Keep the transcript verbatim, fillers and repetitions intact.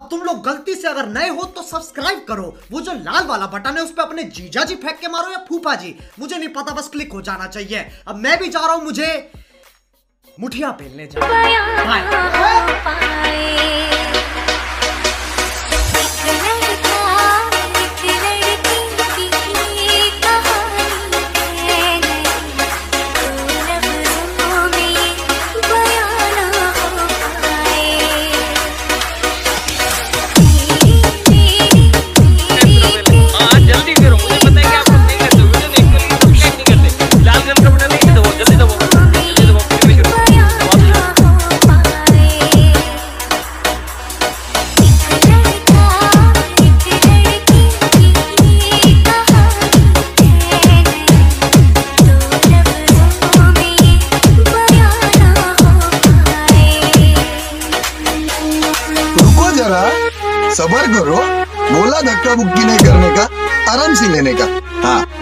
तुम लोग गलती से अगर नए हो तो सब्सक्राइब करो, वो जो लाल वाला बटन है उस पे अपने जीजा जी फेंक के मारो या फूफा जी, मुझे नहीं पता, बस क्लिक हो जाना चाहिए। अब मैं भी जा रहा हूं, मुझे मुठिया पेलने जा सबर करो, बोला धक्का मुक्की नहीं करने का, आराम से लेने का। हाँ।